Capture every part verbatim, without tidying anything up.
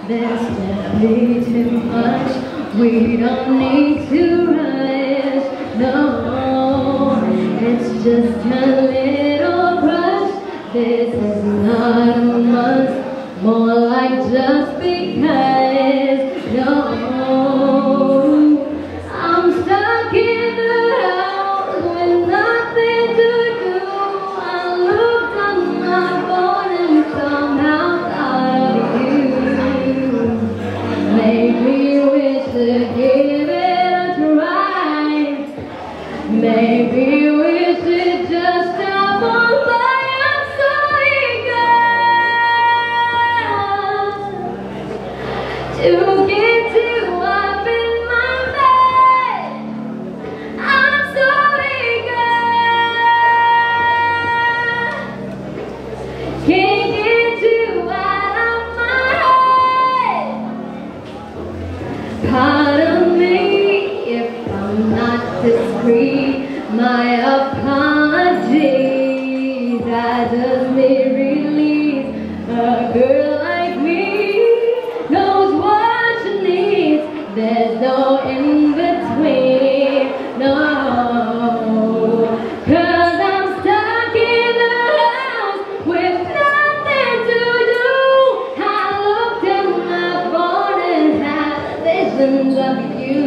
There's simply too much. We don't need to rush. No, it's just a little crush. This is not a must. More like just because. No, I'm stuck in the house with nothing to do. I looked on my phone and somehow thought of you. Maybe we should give it a try. Maybe we should just stop on by. I'm so eager to get you up in my bed. I'm so eager. Can't get you out of my head. Pardon me if I'm not discreet. My apologies. I just need release. A girl like me knows what she needs. There's no in between. No. Cause I'm stuck in the house with nothing to do. I looked at my phone and had visions of you.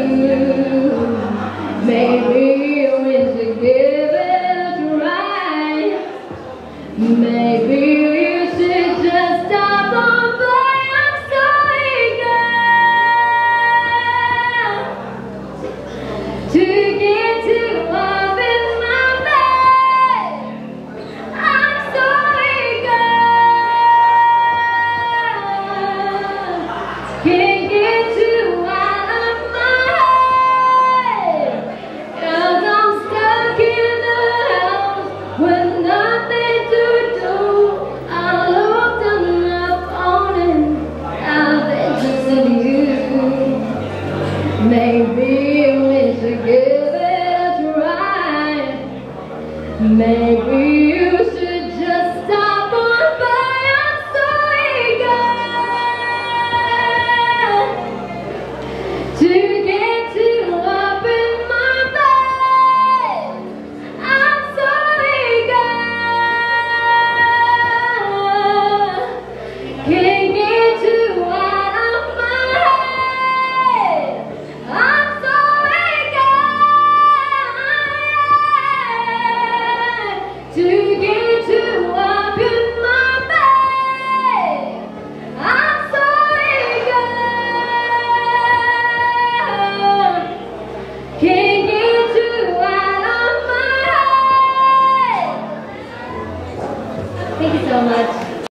Maybe we should give it a try. Maybe you should just stop on by. I'm so eager to get you up in my bed. I'm so eager. Can't get you out of my head. Cause I'm stuck in the house with nothing to do. I looked on my phone and I visions of you. Maybe we should give it a try. Maybe you should just stop on by. I'm so eager to get you up in my bed. I'm so eager. Can't get you out of my head. I'm so eager to get you up in my bed. I'm so eager. Can't get you out of my head. Thank you so much.